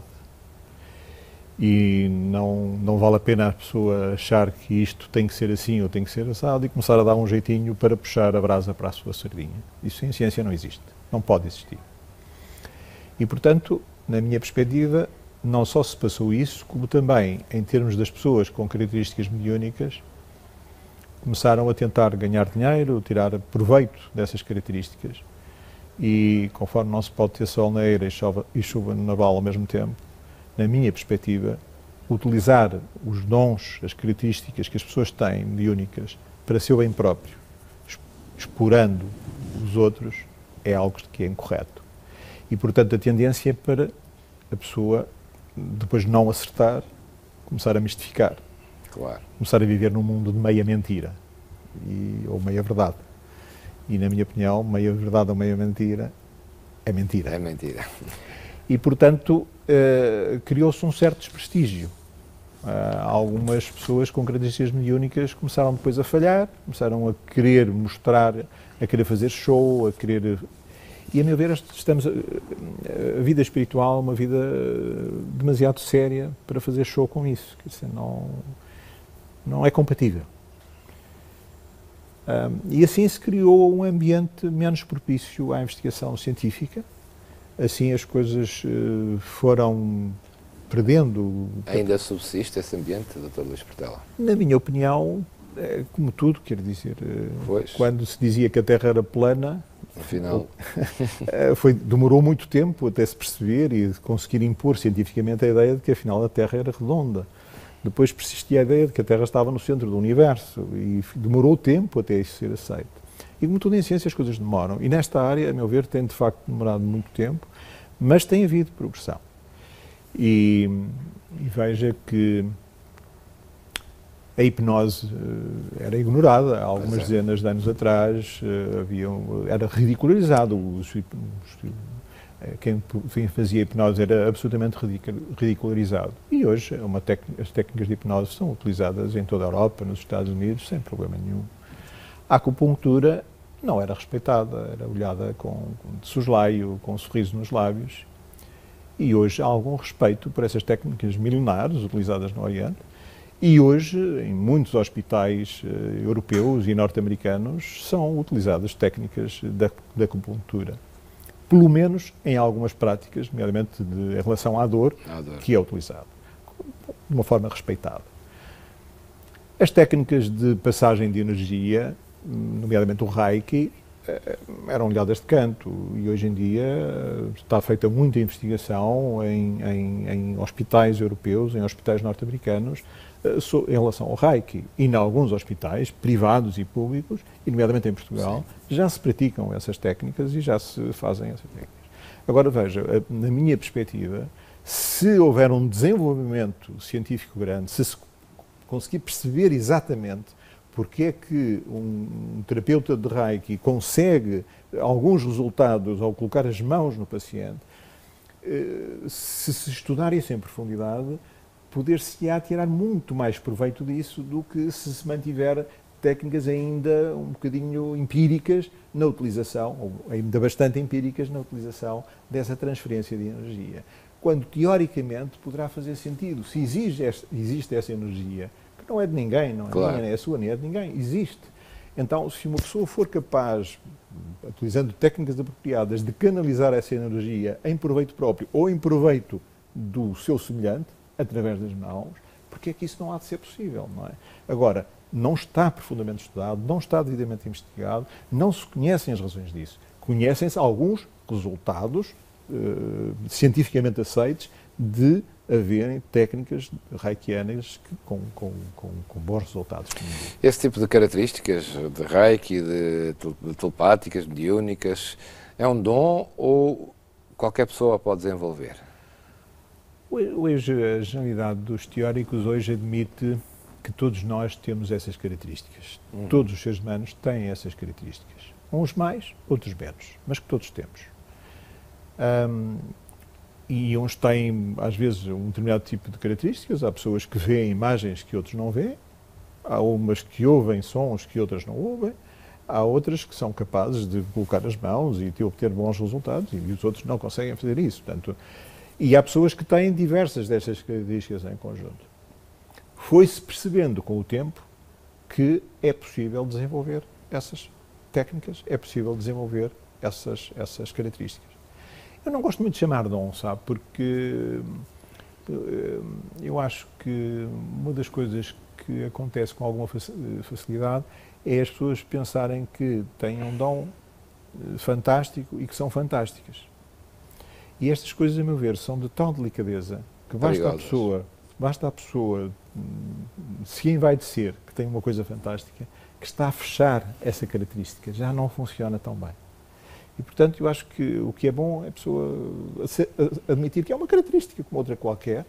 E não vale a pena a pessoa achar que isto tem que ser assim ou tem que ser assado e começar a dar um jeitinho para puxar a brasa para a sua sardinha. Isso em ciência não existe, não pode existir. E, portanto, na minha perspectiva, não só se passou isso, como também, em termos das pessoas com características mediúnicas, começaram a tentar ganhar dinheiro, tirar proveito dessas características. E, conforme não se pode ter sol na eira e chuva no naval ao mesmo tempo, na minha perspectiva, utilizar os dons, as características que as pessoas têm mediúnicas para seu bem próprio, explorando os outros, é algo que é incorreto. E, portanto, a tendência é para a pessoa, depois de não acertar, começar a mistificar. Claro. Começar a viver num mundo de meia mentira, ou meia verdade. E, na minha opinião, meia verdade ou meia mentira é mentira. É mentira. E, portanto, criou-se um certo desprestígio. Algumas pessoas com características mediúnicas começaram depois a falhar, começaram a querer mostrar, a querer fazer show, a querer... E, a meu ver, a vida espiritual é uma vida demasiado séria para fazer show com isso. Quer dizer, não é compatível. E assim se criou um ambiente menos propício à investigação científica. Assim as coisas foram perdendo... Ainda subsiste esse ambiente, Dr. Luís Portela? Na minha opinião, Como tudo, quer dizer, Pois. quando se dizia que a Terra era plana, Afinal, demorou muito tempo até se perceber e conseguir impor cientificamente a ideia de que afinal a Terra era redonda. Depois persistia a ideia de que a Terra estava no centro do universo e demorou tempo até isso ser aceito. E como tudo em ciência as coisas demoram. E nesta área, a meu ver, tem de facto demorado muito tempo, mas tem havido progressão. E veja que a hipnose era ignorada há algumas dezenas de anos atrás, era ridicularizado. Quem fazia hipnose era absolutamente ridicularizado. E hoje as técnicas de hipnose são utilizadas em toda a Europa, nos Estados Unidos, sem problema nenhum. A acupuntura não era respeitada, era olhada de soslaio, com um sorriso nos lábios. E hoje há algum respeito por essas técnicas milenares utilizadas no Oriente. E hoje, em muitos hospitais europeus e norte-americanos, são utilizadas técnicas da acupuntura. Pelo menos em algumas práticas, nomeadamente em relação à dor, que é utilizado de uma forma respeitada. As técnicas de passagem de energia, nomeadamente o Reiki, eram olhadas de canto e hoje em dia está feita muita investigação em hospitais europeus, em hospitais norte-americanos, em relação ao Reiki. E em alguns hospitais, privados e públicos, e nomeadamente em Portugal, já se praticam essas técnicas e já se fazem essas técnicas. Agora veja, na minha perspectiva, se houver um desenvolvimento científico grande, se conseguir perceber exatamente porque é que um terapeuta de Reiki consegue alguns resultados ao colocar as mãos no paciente, se estudar isso em profundidade, poder-se-á tirar muito mais proveito disso do que se mantiver técnicas ainda um bocadinho empíricas na utilização, ou ainda bastante empíricas na utilização dessa transferência de energia. Quando, teoricamente, poderá fazer sentido. Se existe essa energia, que não é de ninguém, não é minha, nem é sua, nem é de ninguém, existe. Então, se uma pessoa for capaz, utilizando técnicas apropriadas, de canalizar essa energia em proveito próprio ou em proveito do seu semelhante, através das mãos, porque é que isso não há de ser possível, não é? Agora, não está profundamente estudado, não está devidamente investigado, não se conhecem as razões disso. Conhecem-se alguns resultados cientificamente aceitos de haverem técnicas reikianas com bons resultados. Esse tipo de características de Reiki, de telepáticas, mediúnicas, é um dom ou qualquer pessoa pode desenvolver? Hoje, a generalidade dos teóricos hoje admite que todos nós temos essas características. Todos os seres humanos têm essas características. Uns mais, outros menos, mas que todos temos. E uns têm, às vezes, um determinado tipo de características. Há pessoas que veem imagens que outros não veem, há umas que ouvem sons que outras não ouvem, há outras que são capazes de colocar as mãos e de obter bons resultados, e os outros não conseguem fazer isso. Portanto, e há pessoas que têm diversas destas características em conjunto. Foi-se percebendo com o tempo que é possível desenvolver essas técnicas, é possível desenvolver essas características. Eu não gosto muito de chamar dom, sabe, porque eu acho que uma das coisas que acontece com alguma facilidade é as pessoas pensarem que têm um dom fantástico e que são fantásticas. E estas coisas, a meu ver, são de tal delicadeza que basta a pessoa se envaidecer que tem uma coisa fantástica, que está a fechar essa característica, já não funciona tão bem. E, portanto, eu acho que o que é bom é a pessoa admitir que é uma característica como outra qualquer,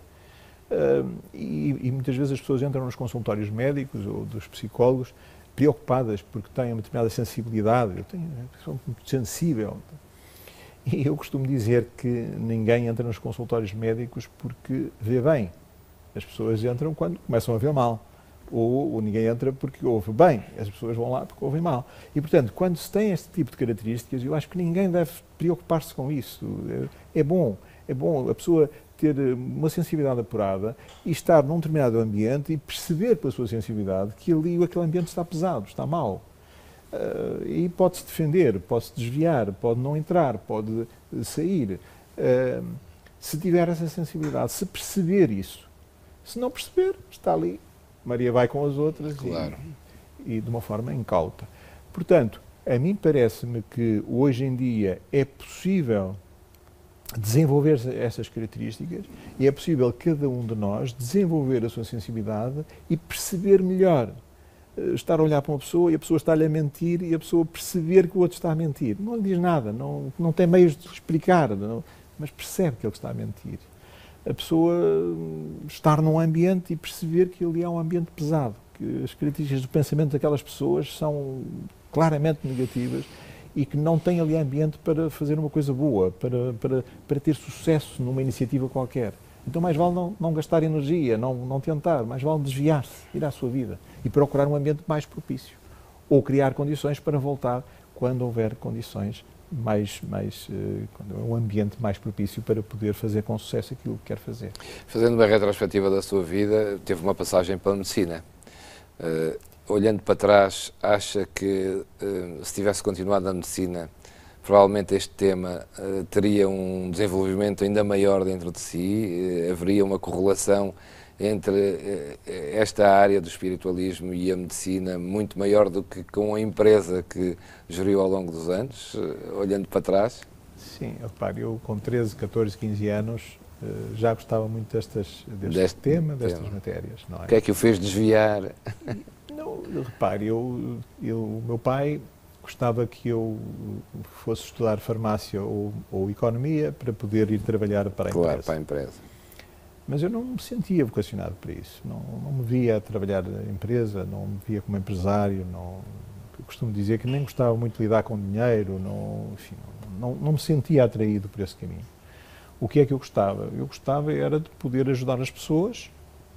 e muitas vezes as pessoas entram nos consultórios médicos ou dos psicólogos preocupadas porque têm uma determinada sensibilidade. Eu sou muito sensível. E eu costumo dizer que ninguém entra nos consultórios médicos porque vê bem. As pessoas entram quando começam a ver mal. Ou ninguém entra porque ouve bem. As pessoas vão lá porque ouvem mal. E, portanto, quando se tem este tipo de características, eu acho que ninguém deve preocupar-se com isso. É bom a pessoa ter uma sensibilidade apurada e estar num determinado ambiente e perceber pela sua sensibilidade que ali aquele ambiente está pesado, está mau. E pode-se defender, pode-se desviar, pode não entrar, pode sair. Se tiver essa sensibilidade, se perceber isso. Se não perceber, está ali. Maria vai com as outras. Claro. e de uma forma incauta. Portanto, a mim parece-me que hoje em dia é possível desenvolver essas características e é possível cada um de nós desenvolver a sua sensibilidade e perceber melhor. Estar a olhar para uma pessoa e a pessoa está-lhe a mentir e a pessoa perceber que o outro está a mentir. Não lhe diz nada, não tem meios de explicar, mas percebe que ele está a mentir. A pessoa estar num ambiente e perceber que ali é um ambiente pesado, que as características do pensamento daquelas pessoas são claramente negativas e que não tem ali ambiente para fazer uma coisa boa, para ter sucesso numa iniciativa qualquer. Então mais vale não gastar energia, não tentar, mais vale desviar-se, ir à sua vida e procurar um ambiente mais propício. Ou criar condições para voltar quando houver condições um ambiente mais propício para poder fazer com sucesso aquilo que quer fazer. Fazendo uma retrospectiva da sua vida, teve uma passagem pela medicina. Olhando para trás, acha que se tivesse continuado na medicina, provavelmente este tema teria um desenvolvimento ainda maior dentro de si, haveria uma correlação entre esta área do espiritualismo e a medicina muito maior do que com a empresa que geriu ao longo dos anos, olhando para trás? Sim, repare, eu com 13, 14, 15 anos já gostava muito deste tema, destas matérias. Não é? O que é que o fez desviar? Não, repare, o meu pai gostava que eu fosse estudar farmácia ou economia para poder ir trabalhar para a empresa. Claro, para a empresa. Mas eu não me sentia vocacionado para isso. Não me via a trabalhar na empresa, não me via como empresário. Eu costumo dizer que nem gostava muito de lidar com dinheiro, não me sentia atraído por esse caminho. O que é que eu gostava? Eu gostava era de poder ajudar as pessoas,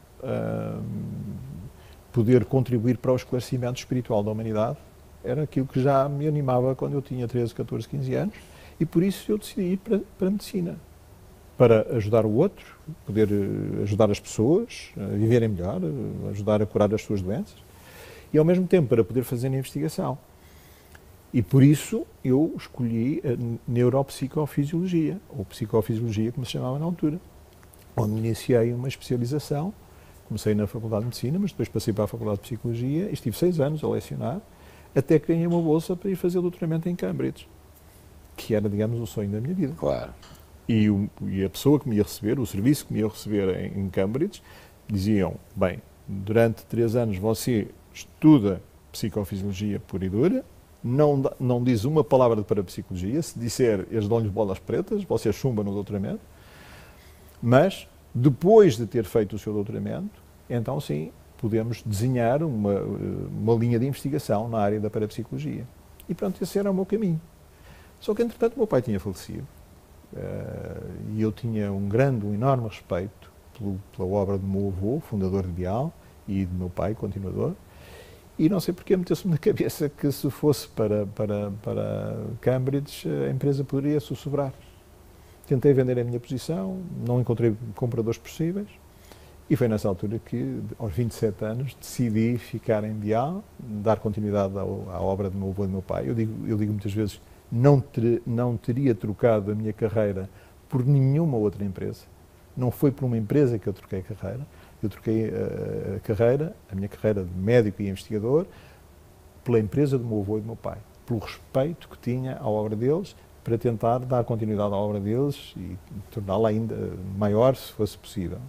poder contribuir para o esclarecimento espiritual da humanidade. Era aquilo que já me animava quando eu tinha 13, 14, 15 anos e por isso eu decidi ir para a medicina. Para ajudar o outro, poder ajudar as pessoas a viverem melhor, ajudar a curar as suas doenças e ao mesmo tempo para poder fazer a investigação. E por isso eu escolhi a neuropsicofisiologia, ou psicofisiologia como se chamava na altura, onde iniciei uma especialização. Comecei na Faculdade de Medicina, mas depois passei para a Faculdade de Psicologia e estive 6 anos a lecionar, até que ganhei uma bolsa para ir fazer o doutoramento em Cambridge, que era, digamos, o sonho da minha vida. Claro. E a pessoa que me ia receber, o serviço que me ia receber em Cambridge, diziam, bem, durante 3 anos você estuda psicofisiologia pura e dura, não diz uma palavra de parapsicologia, se disser, eles dão-lhe bolas pretas, você chumba no doutoramento, mas depois de ter feito o seu doutoramento, então sim, podemos desenhar uma linha de investigação na área da parapsicologia. E pronto, esse era o meu caminho. Só que, entretanto, o meu pai tinha falecido. E eu tinha um enorme respeito pela obra do meu avô, fundador de Bial, e do meu pai, continuador, e não sei porque meteu-se-me na cabeça que se fosse para Cambridge a empresa poderia sussurrar. Tentei vender a minha posição, não encontrei compradores possíveis, e foi nessa altura que, aos 27 anos, decidi ficar em Bial, dar continuidade à obra do meu avô e do meu pai. Eu digo muitas vezes, não teria trocado a minha carreira por nenhuma outra empresa. Não foi por uma empresa que eu troquei a carreira. Eu troquei a minha carreira de médico e investigador, pela empresa do meu avô e do meu pai. Pelo respeito que tinha à obra deles, para tentar dar continuidade à obra deles e torná-la ainda maior, se fosse possível.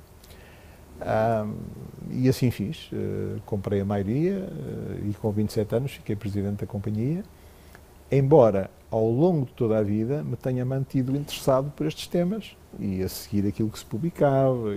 E assim fiz. Comprei a maioria e com 27 anos fiquei presidente da companhia. Embora, ao longo de toda a vida, me tenha mantido interessado por estes temas e a seguir aquilo que se publicava.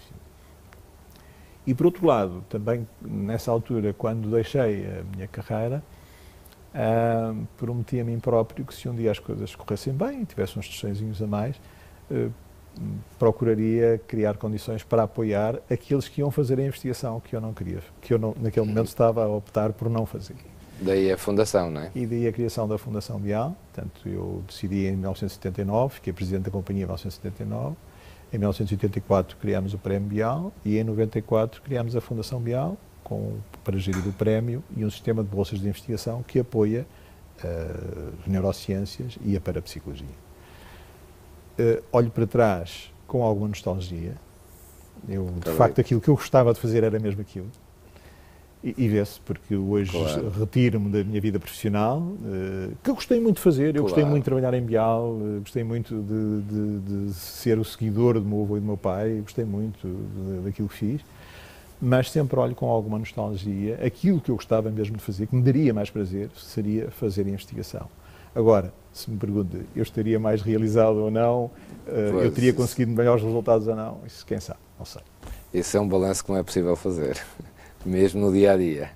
E por outro lado, também nessa altura, quando deixei a minha carreira, prometi a mim próprio que se um dia as coisas corressem bem e tivesse uns tostõezinhos a mais, procuraria criar condições para apoiar aqueles que iam fazer a investigação que eu não queria, que eu naquele momento estava a optar por não fazer. Daí a fundação, não é? E daí a criação da Fundação Bial. Portanto, eu decidi em 1979, fiquei presidente da companhia em 1979. Em 1984 criámos o Prémio Bial e em 94 criámos a Fundação Bial para gerir o prémio e um sistema de bolsas de investigação que apoia as neurociências e a parapsicologia. Olho para trás com alguma nostalgia. De facto, aquilo que eu gostava de fazer era mesmo aquilo. E vê-se, porque hoje Claro. retiro-me da minha vida profissional, que eu gostei muito de fazer. Eu gostei Claro. muito de trabalhar em Bial, gostei muito de ser o seguidor do meu avô e do meu pai, gostei muito daquilo que fiz, mas sempre olho com alguma nostalgia. Aquilo que eu gostava mesmo de fazer, que me daria mais prazer, seria fazer investigação. Agora, se me pergunta, eu estaria mais realizado ou não, eu Pois, teria isso. conseguido melhores resultados ou não, isso quem sabe, não sei. Esse é um balanço que não é possível fazer, mesmo no dia a dia.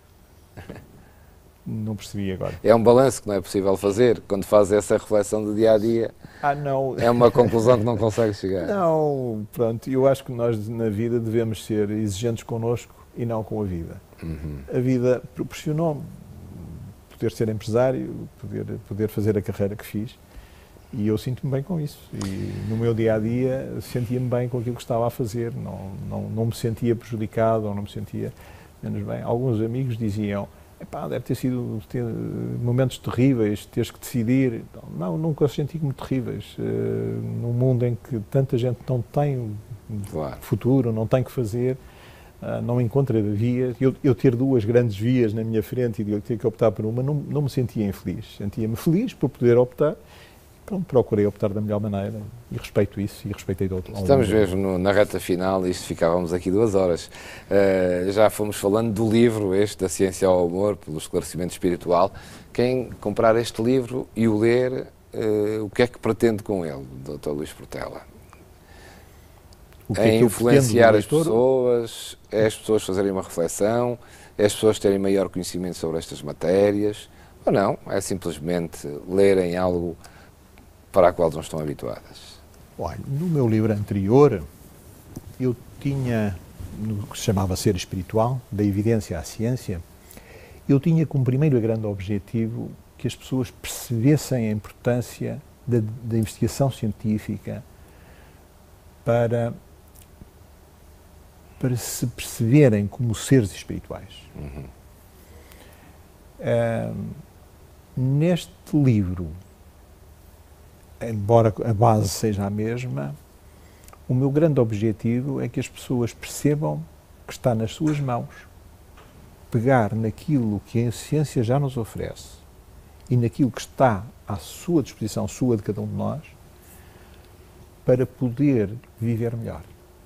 Não percebi agora. É um balanço que não é possível fazer quando faz essa reflexão do dia a dia. Não. É uma conclusão que não consegue chegar. Não, pronto, eu acho que nós na vida devemos ser exigentes connosco e não com a vida. A vida proporcionou-me poder ser empresário, poder fazer a carreira que fiz, e eu sinto-me bem com isso. E no meu dia-a-dia sentia-me bem com aquilo que estava a fazer, não me sentia prejudicado ou não me sentia menos bem. Alguns amigos diziam: epá, deve ter sido momentos terríveis, teres que decidir. Não, nunca os senti como terríveis. Num mundo em que tanta gente não tem Claro. futuro, não tem que fazer, não encontra vias. Eu ter duas grandes vias na minha frente e ter que optar por uma, não me sentia infeliz. Sentia-me feliz por poder optar. Pronto, procurei optar da melhor maneira e respeito isso e respeitei do outro. Estamos mesmo na reta final, isto ficávamos aqui 2 horas. Já fomos falando do livro, este, da Ciência ao Amor, pelo esclarecimento espiritual. Quem comprar este livro e o ler, o que é que pretende com ele, Dr. Luís Portela? O que é que eu influenciar pretendo as do leitor? pessoas, é as pessoas fazerem uma reflexão, é as pessoas terem maior conhecimento sobre estas matérias, ou não, é simplesmente lerem algo para a qual não estão habituadas? Olha, no meu livro anterior, eu tinha, no que se chamava Ser Espiritual, da evidência à ciência, eu tinha como primeiro e grande objetivo que as pessoas percebessem a importância da investigação científica para se perceberem como seres espirituais. Neste livro, embora a base seja a mesma, o meu grande objetivo é que as pessoas percebam que está nas suas mãos pegar naquilo que a ciência já nos oferece e naquilo que está à sua disposição, sua de cada um de nós, para poder viver melhor,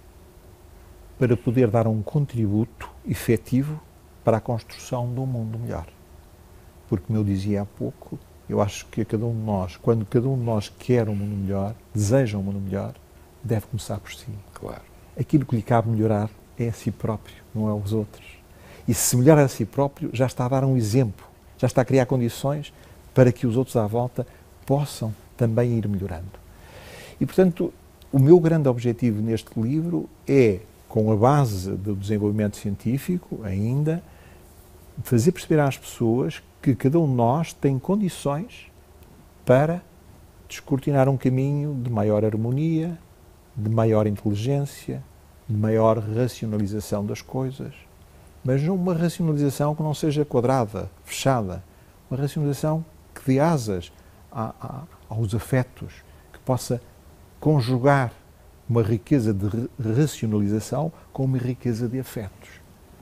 para poder dar um contributo efetivo para a construção de um mundo melhor. Porque, como eu dizia há pouco, eu acho que a cada um de nós, quando cada um de nós quer um mundo melhor, deseja um mundo melhor, deve começar por si. Claro. Aquilo que lhe cabe melhorar é a si próprio, não é aos outros. E se melhora a si próprio, já está a dar um exemplo, já está a criar condições para que os outros à volta possam também ir melhorando. E, portanto, o meu grande objetivo neste livro é, com a base do desenvolvimento científico ainda, fazer perceber às pessoas que cada um de nós tem condições para descortinar um caminho de maior harmonia, de maior inteligência, de maior racionalização das coisas, mas não uma racionalização que não seja quadrada, fechada, uma racionalização que dê asas aos afetos, que possa conjugar uma riqueza de racionalização com uma riqueza de afetos.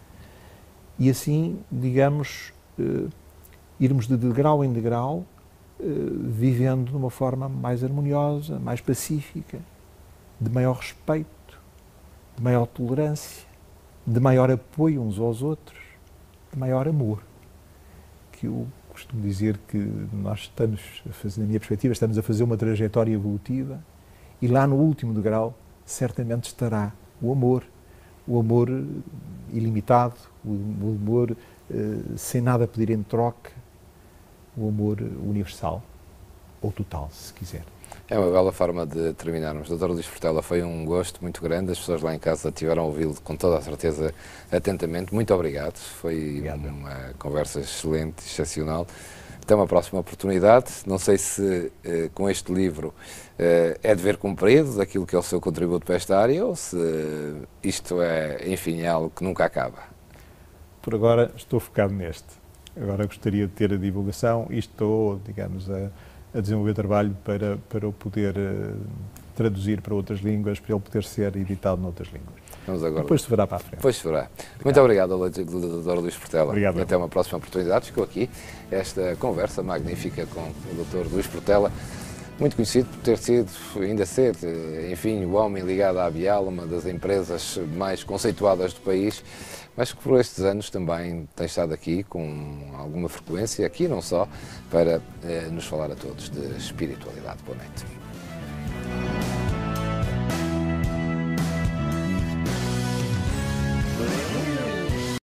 E assim, digamos, irmos de degrau em degrau, vivendo de uma forma mais harmoniosa, mais pacífica, de maior respeito, de maior tolerância, de maior apoio uns aos outros, de maior amor. Que eu costumo dizer que nós estamos a fazer, na minha perspectiva, estamos a fazer uma trajetória evolutiva e lá no último degrau certamente estará o amor ilimitado, o amor sem nada a pedir em troca, o amor universal, ou total, se quiser. É uma bela forma de terminarmos. Dr. Luís Portela, foi um gosto muito grande. As pessoas lá em casa tiveram a ouvi-lo com toda a certeza atentamente. Muito obrigado. Foi uma conversa excelente, excepcional. Até uma próxima oportunidade. Não sei se com este livro é dever cumprido daquilo que é o seu contributo para esta área ou se isto é, enfim, é algo que nunca acaba. Por agora estou focado neste. Agora gostaria de ter a divulgação e estou, digamos, a desenvolver trabalho para o poder traduzir para outras línguas, para ele poder ser editado noutras línguas. Vamos agora. Depois se verá para a frente. Depois se verá. Muito obrigado ao Dr. Luís Portela. Obrigado. E até uma próxima oportunidade. Ficou aqui esta conversa magnífica com o Dr. Luís Portela, muito conhecido por ter sido, ainda ser, enfim, o homem ligado à Bial, uma das empresas mais conceituadas do país, mas que por estes anos também tem estado aqui com alguma frequência, aqui não só, para nos falar a todos de espiritualidade. Boa noite.